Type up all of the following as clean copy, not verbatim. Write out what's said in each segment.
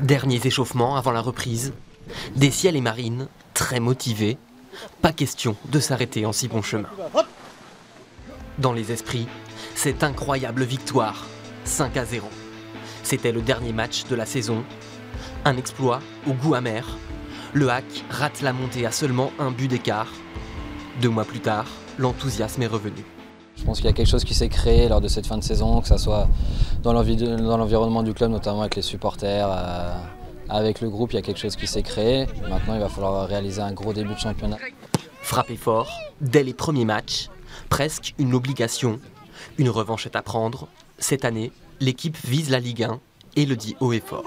Derniers échauffements avant la reprise. Des Ciels et Marines, très motivés. Pas question de s'arrêter en si bon chemin. Dans les esprits, cette incroyable victoire, 5-0. C'était le dernier match de la saison. Un exploit au goût amer. Le Hack rate la montée à seulement un but d'écart. 2 mois plus tard, l'enthousiasme est revenu. Je pense qu'il y a quelque chose qui s'est créé lors de cette fin de saison, que ce soit dans l'environnement du club, notamment avec les supporters, avec le groupe, il y a quelque chose qui s'est créé. Maintenant, il va falloir réaliser un gros début de championnat. Frapper fort, dès les premiers matchs, presque une obligation. Une revanche est à prendre. Cette année, l'équipe vise la Ligue 1 et le dit haut et fort.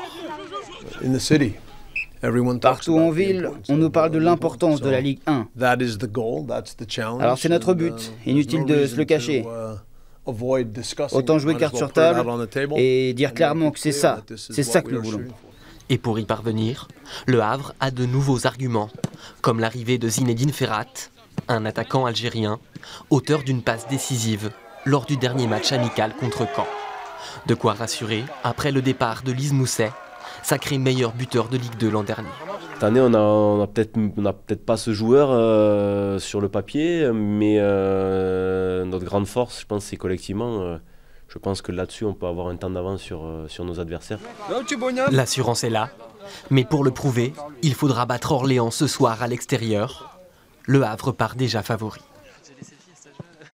Partout en ville, on nous parle de l'importance de la Ligue 1. Alors c'est notre but, inutile de se le cacher. Autant jouer carte sur table et dire clairement que c'est ça que nous voulons. Et pour y parvenir, Le Havre a de nouveaux arguments, comme l'arrivée de Zinedine Ferrat, un attaquant algérien, auteur d'une passe décisive lors du dernier match amical contre Caen. De quoi rassurer après le départ de Lise Mousset, sacré meilleur buteur de Ligue 2 l'an dernier. Cette année, on n'a peut-être pas ce joueur sur le papier, mais notre grande force, je pense, c'est collectivement. Je pense que là-dessus, on peut avoir un temps d'avance sur nos adversaires. L'assurance est là, mais pour le prouver, il faudra battre Orléans ce soir à l'extérieur. Le Havre part déjà favori.